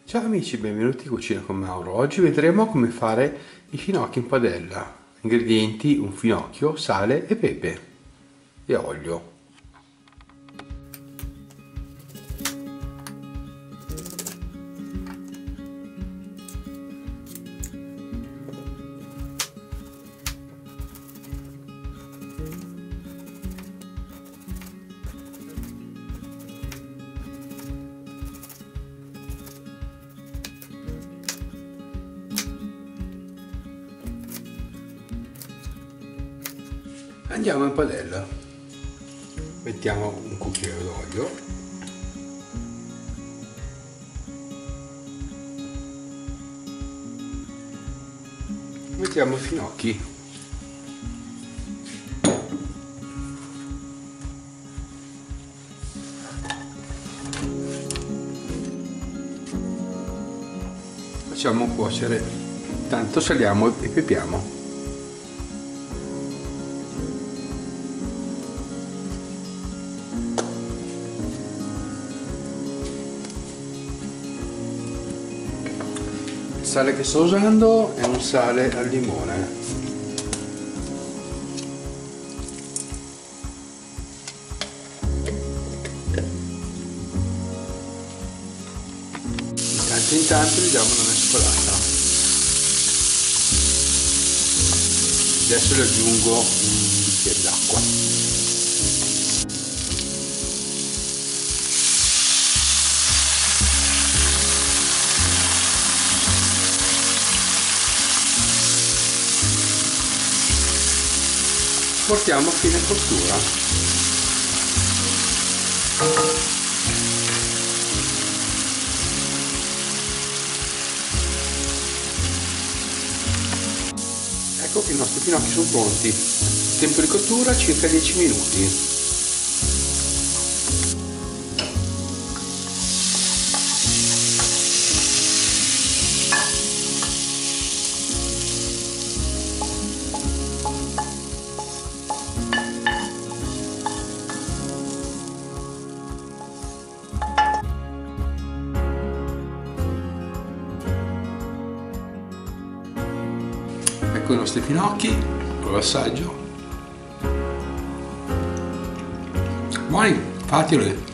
Ciao amici, benvenuti in Cucina con Mauro. Oggi vedremo come fare i finocchi in padella. Ingredienti: un finocchio, sale e pepe e olio. Andiamo in padella, mettiamo un cucchiaio d'olio, mettiamo i finocchi, facciamo cuocere, tanto saliamo e pepiamo. Il sale che sto usando è un sale al limone. In tanto gli diamo una mescolata. Adesso le aggiungo un bicchiere d'acqua. Portiamo a fine cottura. Ecco che i nostri finocchi sono pronti. Tempo di cottura circa 10 minuti. Ecco i nostri finocchi, con l'assaggio. Buoni, fateli!